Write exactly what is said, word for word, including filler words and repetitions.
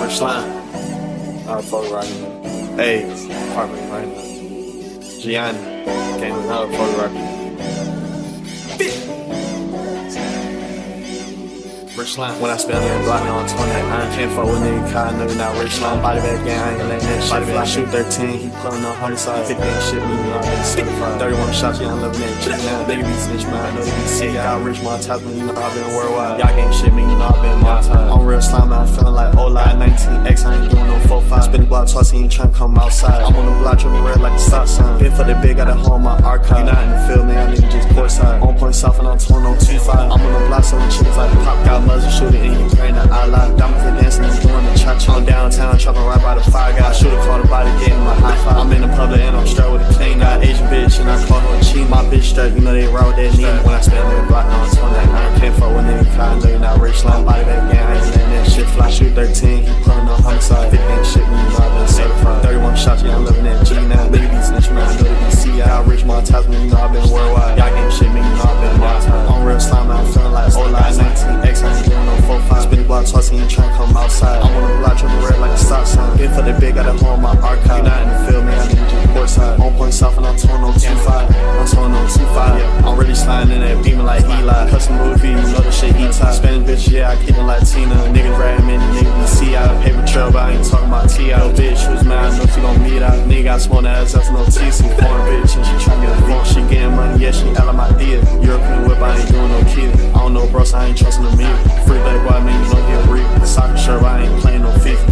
First line. I fuck right now. Hey, apartment right now. Gianni, came with another photographer. Rich line. When I spell it, block on twenty, I can't fuck with nigga, cause I know you not rich line. Body bag gang, I ain't letting that shit fly. I shoot thirteen, he pulling on hundred side. fifteen shit, me, you know, I been certified. thirty-one shots, yeah, I'm living that shit now. Nigga be snitch, man, I know they be sick. Got rich, my ties, man, you know, I been worldwide. Y'all gang shit, me, you know, I been my time. I'm real slime, man, I'm feeling like Ola. nineteen X, I ain't doing no four five. Spin the block twice, he ain't tryna come outside. I'm on the block, tripping red like a stop sign. Been for the big, got a home my archive. You not in the field, man, I nigga just courtside. On point south and I'm torn on two five. I'm on the block, selling chickens like pop. Got muzzle shooting in Ukraine, the Allah. Diamonds and dancing and doing the cha-cha. I'm downtown, trapping right by the fire guy. I shoot a call the body, getting my high five. I'm in the public and I'm straight with a clean. Got Asian bitch and I call her a cheat. My bitch straight, you know they raw with that knee. When I spend on the block, now I'm twenty-nine. Can't fuck with nigga, cause I know you not rich line. Body bag gang, I ain't letting that shit fly. Shoot thirteen, he pulling on homicide. fifteen shit, me, you know I been certified. thirty-one shots, yeah, I'm living that G now. Nigga be snitch, man, I know they be C I. I rich my ties, man, you know I been worldwide. Y'all gang shit, me, you know I been my time. I'm real slime, man, I'm feeling like Ola. nineteen X, I ain't doing no four five. Spin the block twice, he ain't tryna come outside. I'm on the block, tripping red like a stop sign. Been for the big, got a home my archive. You not in the field, man, I need you courtside. On point south and I'm torn on two five. I'm torn on two five. I'm really sliding in that beamer like Eli. Custom movie, you know the shit he tied. Spanish bitch, yeah, I keep it Latina. Niggas rat him in, niggas be C I. Paper trail, but I ain't talking about T I. No bitch, who's mad, I know she gon' meet out. Nigga got small ass, that's no T C. Foreign bitch, and she tryna get a phone. She getting money, yeah, she out of my deal. European whip, I ain't doing no kid. I don't know, bro, so I ain't trusting the meal. Free leg boy, man, you know he a reap. Soccer shirt, but I ain't playing no FIFA.